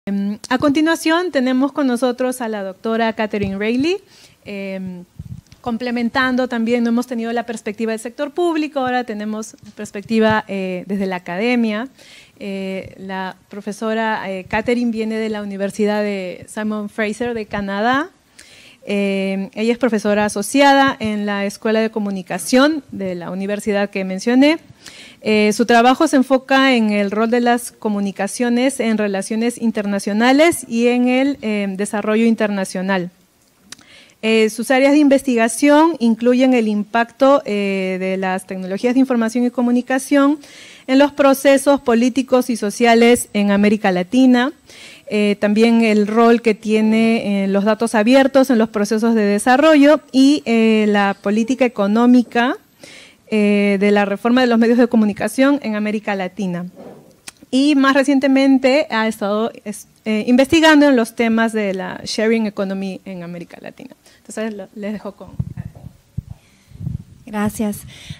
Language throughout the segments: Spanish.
A continuación tenemos con nosotros a la doctora Catherine Reilly, complementando también, no hemos tenido la perspectiva del sector público, ahora tenemos perspectiva desde la academia. La profesora Catherine viene de la Universidad de Simon Fraser de Canadá. Ella es profesora asociada en la Escuela de Comunicación de la universidad que mencioné. Su trabajo se enfoca en el rol de las comunicaciones en relaciones internacionales y en el desarrollo internacional. Sus áreas de investigación incluyen el impacto de las tecnologías de información y comunicación en los procesos políticos y sociales en América Latina, también el rol que tiene los datos abiertos en los procesos de desarrollo y la política económica de la reforma de los medios de comunicación en América Latina. Y más recientemente ha estado investigando en los temas de la sharing economy en América Latina. Entonces, les dejo con... Gracias.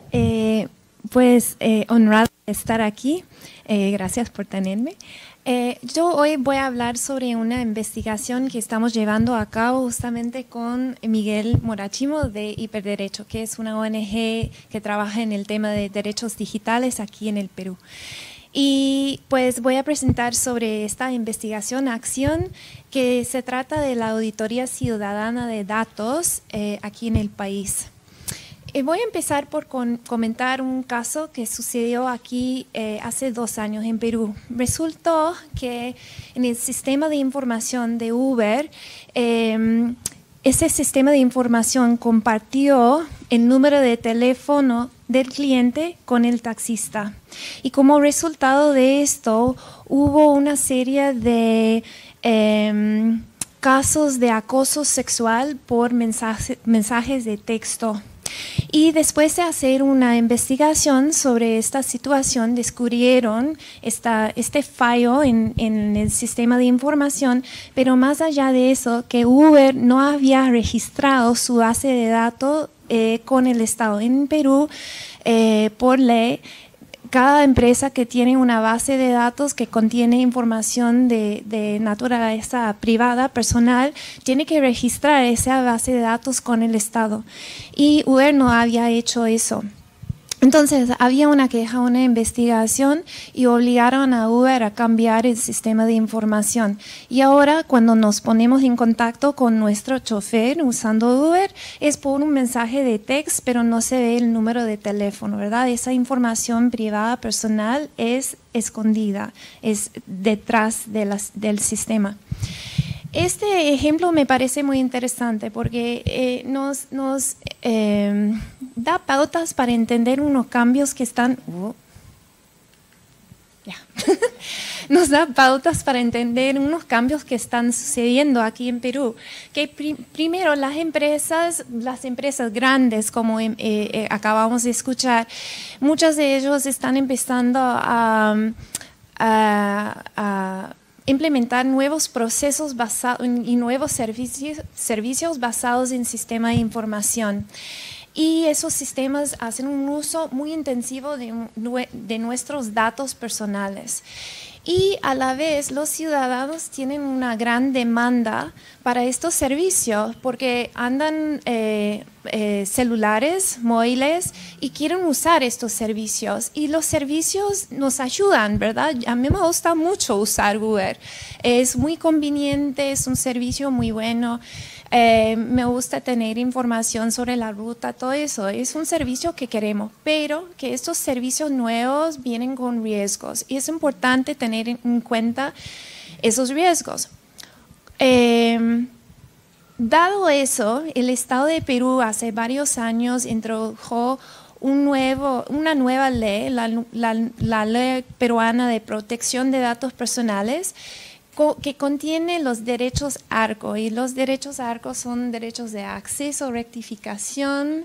Honrada de estar aquí. Gracias por tenerme. Yo hoy voy a hablar sobre una investigación que estamos llevando a cabo justamente con Miguel Morachimo de Hiperderecho, que es una ONG que trabaja en el tema de derechos digitales aquí en el Perú. Y pues voy a presentar sobre esta investigación, acción, que se trata de la auditoría ciudadana de datos aquí en el país. Voy a empezar por comentar un caso que sucedió aquí hace 2 años en Perú. Resultó que en el sistema de información de Uber, ese sistema de información compartió el número de teléfono del cliente con el taxista. Y como resultado de esto, hubo una serie de casos de acoso sexual por mensajes de texto. Y después de hacer una investigación sobre esta situación, descubrieron este fallo en el sistema de información, pero más allá de eso, que Uber no había registrado su base de datos con el Estado. En Perú, por ley, cada empresa que tiene una base de datos que contiene información de naturaleza privada, personal, tiene que registrar esa base de datos con el Estado. Y Uber no había hecho eso. Entonces, había una queja, una investigación y obligaron a Uber a cambiar el sistema de información. Y ahora, cuando nos ponemos en contacto con nuestro chofer usando Uber, es por un mensaje de texto, pero no se ve el número de teléfono, ¿verdad? Esa información privada, personal, es escondida, es detrás del sistema. Este ejemplo me parece muy interesante porque nos da pautas para entender unos cambios que están... nos da pautas para entender unos cambios que están sucediendo aquí en Perú. Que primero las empresas grandes, como acabamos de escuchar, muchas de ellos están empezando a implementar nuevos procesos y nuevos servicios basados en sistema de información. Y esos sistemas hacen un uso muy intensivo de nuestros datos personales. Y a la vez los ciudadanos tienen una gran demanda para estos servicios porque andan celulares, móviles y quieren usar estos servicios. Y los servicios nos ayudan, ¿verdad? A mí me gusta mucho usar Uber. Es muy conveniente, es un servicio muy bueno. Me gusta tener información sobre la ruta, todo eso. Es un servicio que queremos, pero que estos servicios nuevos vienen con riesgos y es importante tener en cuenta esos riesgos. Dado eso, el Estado de Perú hace varios años introdujo una nueva ley, la Ley Peruana de Protección de Datos Personales, que contiene los derechos ARCO, y los derechos ARCO son derechos de acceso, rectificación,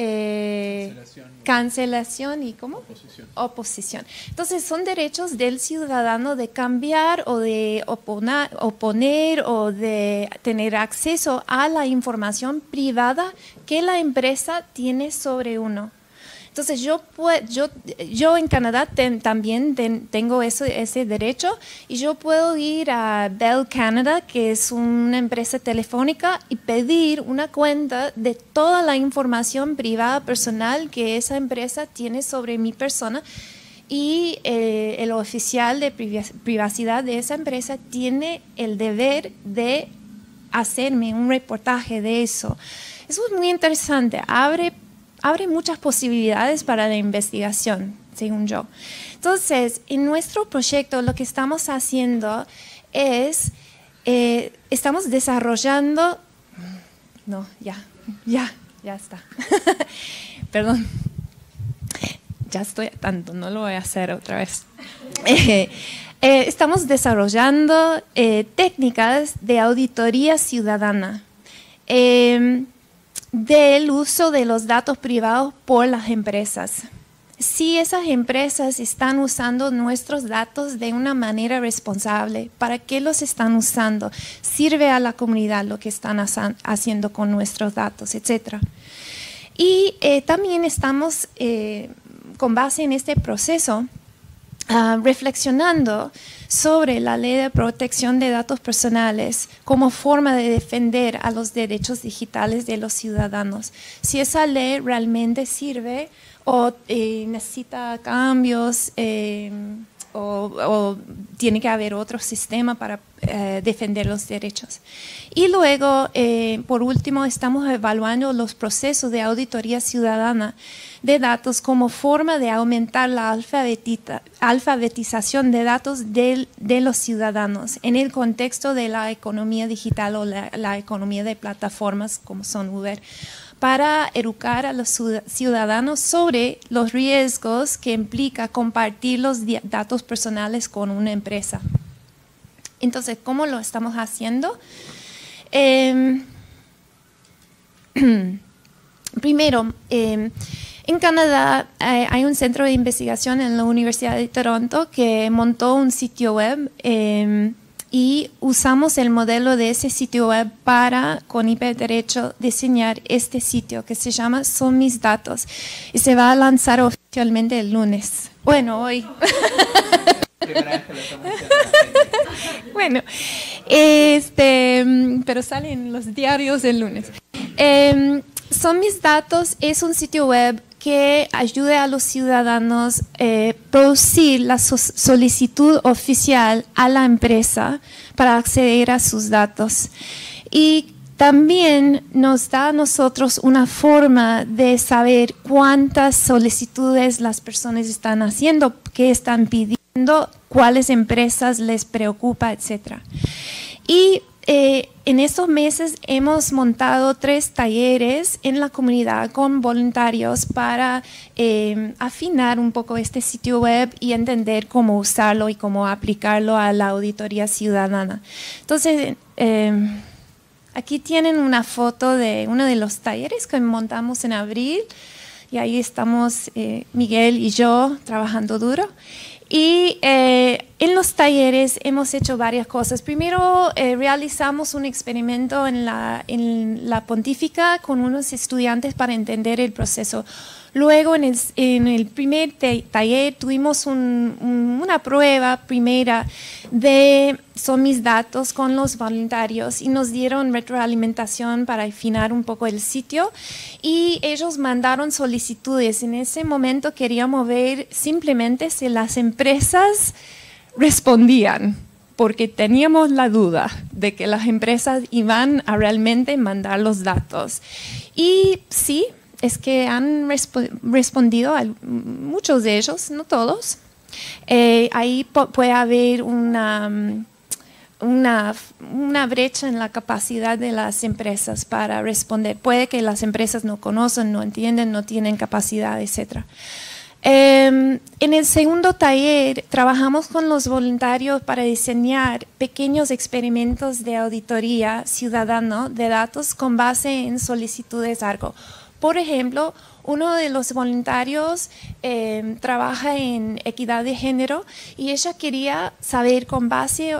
cancelación y ¿cómo? Oposición. Entonces son derechos del ciudadano de cambiar o de oponer o de tener acceso a la información privada que la empresa tiene sobre uno. Entonces, yo en Canadá también tengo ese derecho y yo puedo ir a Bell Canada, que es una empresa telefónica, y pedir una cuenta de toda la información privada personal que esa empresa tiene sobre mi persona, y el oficial de privacidad de esa empresa tiene el deber de hacerme un reportaje de eso. Eso es muy interesante, abre muchas posibilidades para la investigación, según yo. Entonces, en nuestro proyecto lo que estamos haciendo es, estamos desarrollando, no, ya está, perdón, ya estoy a tanto, no lo voy a hacer otra vez. Estamos desarrollando técnicas de auditoría ciudadana del uso de los datos privados por las empresas. Si esas empresas están usando nuestros datos de una manera responsable, ¿para qué los están usando? ¿Sirve a la comunidad lo que están haciendo con nuestros datos, etcétera? Y también estamos, con base en este proceso, reflexionando sobre la ley de protección de datos personales como forma de defender a los derechos digitales de los ciudadanos. Si esa ley realmente sirve o necesita cambios o tiene que haber otro sistema para defender los derechos. Y luego, por último, estamos evaluando los procesos de auditoría ciudadana de datos como forma de aumentar la alfabetización de datos de los ciudadanos en el contexto de la economía digital o la economía de plataformas como son Uber, para educar a los ciudadanos sobre los riesgos que implica compartir los datos personales con una empresa. Entonces, ¿cómo lo estamos haciendo? Primero, en Canadá hay un centro de investigación en la Universidad de Toronto que montó un sitio web y usamos el modelo de ese sitio web para, con hiperderecho, diseñar este sitio que se llama Son Mis Datos y se va a lanzar oficialmente el lunes. Bueno, hoy. Primera vez que lo estamos haciendo. Bueno, pero salen los diarios el lunes. Son Mis Datos es un sitio web que ayude a los ciudadanos a producir la solicitud oficial a la empresa para acceder a sus datos. Y también nos da a nosotros una forma de saber cuántas solicitudes las personas están haciendo, qué están pidiendo, cuáles empresas les preocupa, etc. Y en estos meses hemos montado 3 talleres en la comunidad con voluntarios para afinar un poco este sitio web y entender cómo usarlo y cómo aplicarlo a la auditoría ciudadana. Entonces, aquí tienen una foto de uno de los talleres que montamos en abril y ahí estamos Miguel y yo trabajando duro. Y en los talleres hemos hecho varias cosas. Primero realizamos un experimento en la Pontífica con unos estudiantes para entender el proceso. Luego en el primer taller tuvimos una prueba primera de Son Mis Datos con los voluntarios y nos dieron retroalimentación para afinar un poco el sitio y ellos mandaron solicitudes. En ese momento queríamos ver simplemente si las empresas respondían, porque teníamos la duda de que las empresas iban a realmente mandar los datos. Y sí, es que han respondido a muchos de ellos, no todos. Ahí puede haber una brecha en la capacidad de las empresas para responder. Puede que las empresas no conocen, no entienden, no tienen capacidad, etc. En el segundo taller trabajamos con los voluntarios para diseñar pequeños experimentos de auditoría ciudadana de datos con base en solicitudes ARGO. Por ejemplo, uno de los voluntarios trabaja en equidad de género y ella quería saber con base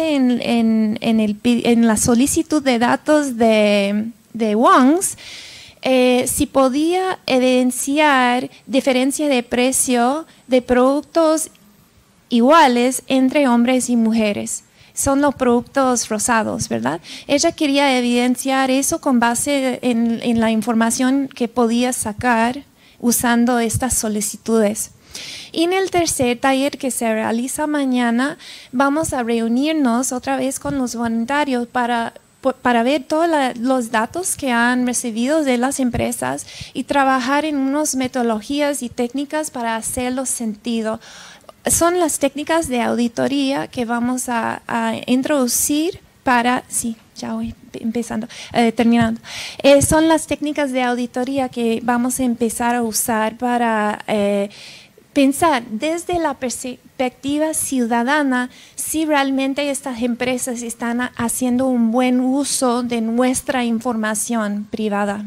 en la solicitud de datos de WONGS, si podía evidenciar diferencia de precio de productos iguales entre hombres y mujeres. Son los productos rosados, ¿verdad? Ella quería evidenciar eso con base en la información que podía sacar usando estas solicitudes. Y en el tercer taller que se realiza mañana, vamos a reunirnos otra vez con los voluntarios para ver todos los datos que han recibido de las empresas y trabajar en unas metodologías y técnicas para hacerlo sentido. Son las técnicas de auditoría que vamos a introducir para... Sí, ya voy empezando, terminando. Son las técnicas de auditoría que vamos a empezar a usar para pensar desde la perspectiva ciudadana si realmente estas empresas están haciendo un buen uso de nuestra información privada.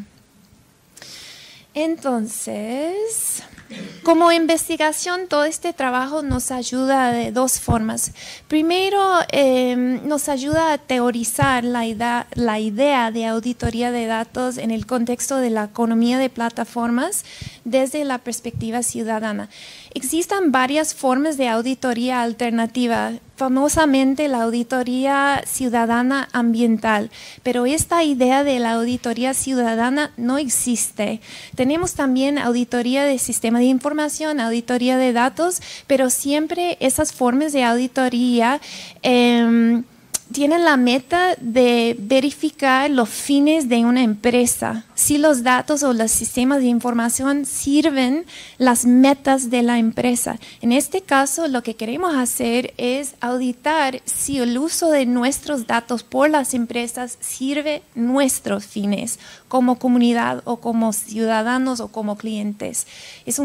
Entonces, como investigación, todo este trabajo nos ayuda de dos formas. Primero, nos ayuda a teorizar la idea de auditoría de datos en el contexto de la economía de plataformas desde la perspectiva ciudadana. Existen varias formas de auditoría alternativa, famosamente la auditoría ciudadana ambiental, pero esta idea de la auditoría ciudadana no existe. Tenemos también auditoría de sistema de información, auditoría de datos, pero siempre esas formas de auditoría tienen la meta de verificar los fines de una empresa, si los datos o los sistemas de información sirven las metas de la empresa. En este caso, lo que queremos hacer es auditar si el uso de nuestros datos por las empresas sirve nuestros fines como comunidad o como ciudadanos o como clientes. Es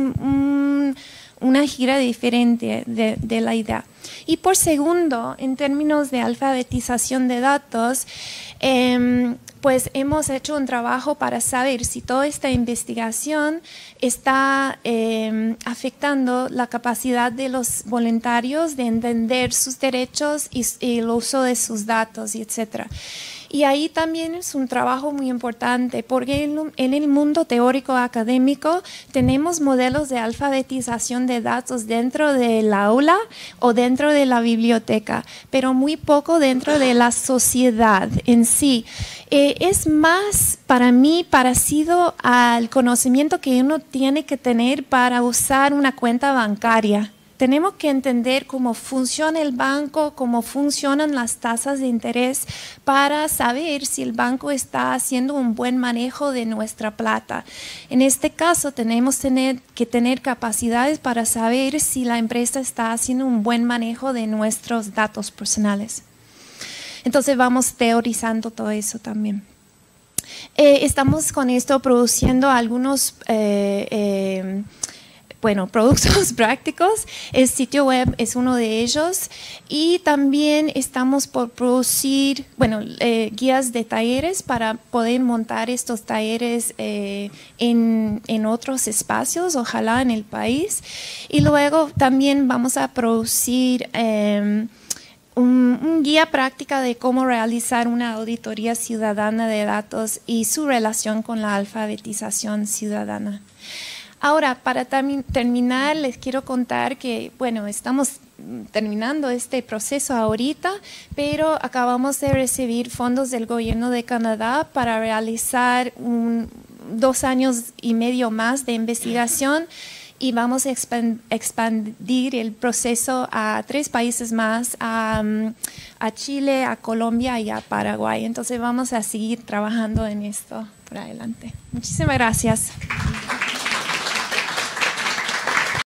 una gira diferente de la idea. Y por segundo, en términos de alfabetización de datos, pues hemos hecho un trabajo para saber si toda esta investigación está afectando la capacidad de los voluntarios de entender sus derechos y el uso de sus datos, etc. Y ahí también es un trabajo muy importante porque en el mundo teórico académico tenemos modelos de alfabetización de datos dentro del aula o dentro de la biblioteca, pero muy poco dentro de la sociedad en sí. Es más para mí parecido al conocimiento que uno tiene que tener para usar una cuenta bancaria. Tenemos que entender cómo funciona el banco, cómo funcionan las tasas de interés para saber si el banco está haciendo un buen manejo de nuestra plata. En este caso, tenemos que tener capacidades para saber si la empresa está haciendo un buen manejo de nuestros datos personales. Entonces, vamos teorizando todo eso también. Estamos con esto produciendo algunos productos prácticos. El sitio web es uno de ellos y también estamos por producir guías de talleres para poder montar estos talleres en otros espacios, ojalá en el país. Y luego también vamos a producir un guía práctica de cómo realizar una auditoría ciudadana de datos y su relación con la alfabetización ciudadana. Ahora, para terminar, les quiero contar que, estamos terminando este proceso ahorita, pero acabamos de recibir fondos del gobierno de Canadá para realizar 2 años y medio más de investigación y vamos a expandir el proceso a 3 países más, a Chile, a Colombia y a Paraguay. Entonces vamos a seguir trabajando en esto por adelante. Muchísimas gracias.